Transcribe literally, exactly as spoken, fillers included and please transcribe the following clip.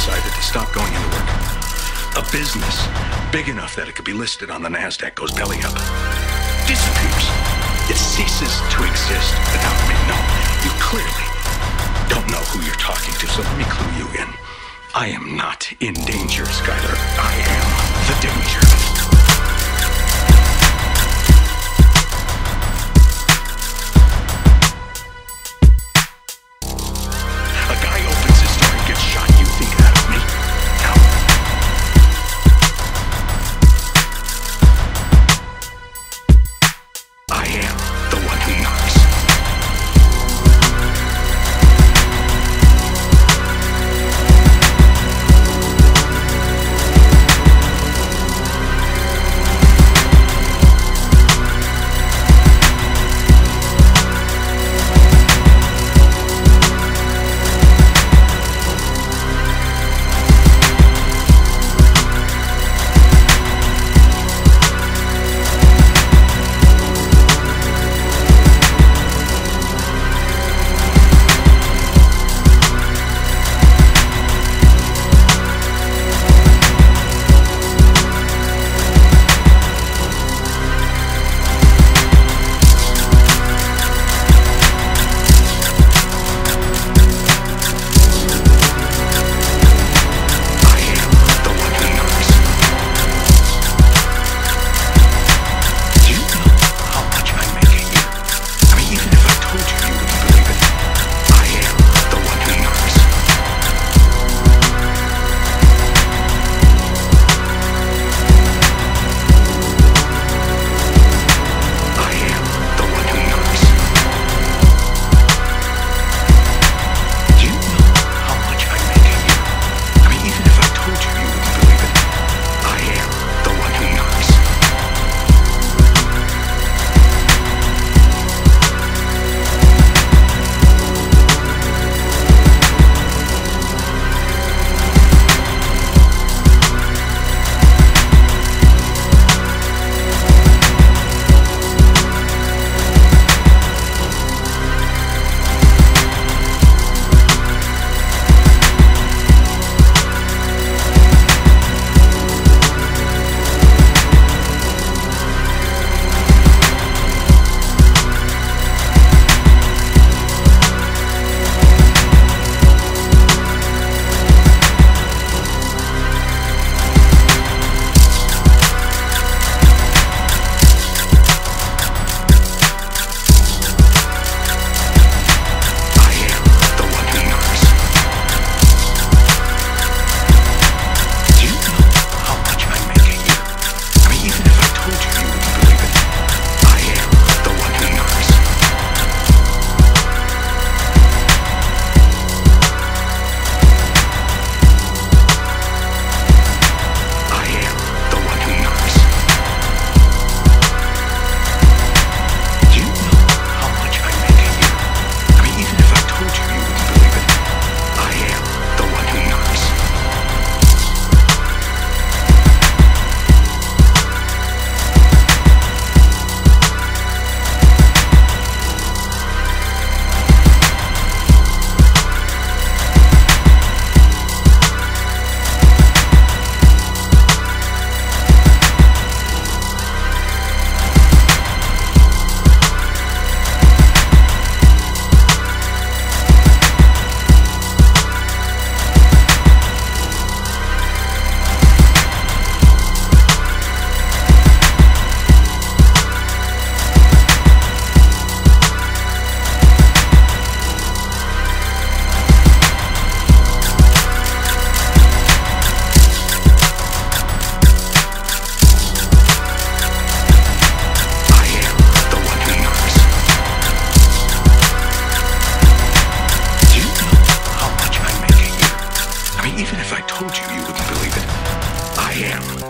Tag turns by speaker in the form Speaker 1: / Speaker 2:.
Speaker 1: decided to stop going into work. A business big enough that it could be listed on the NASDAQ goes belly up. Disappears. It ceases to exist without me. No, you clearly don't know who you're talking to, so let me clue you in. I am not in danger, Skyler. I am the danger. Even if I told you, you wouldn't believe it. I am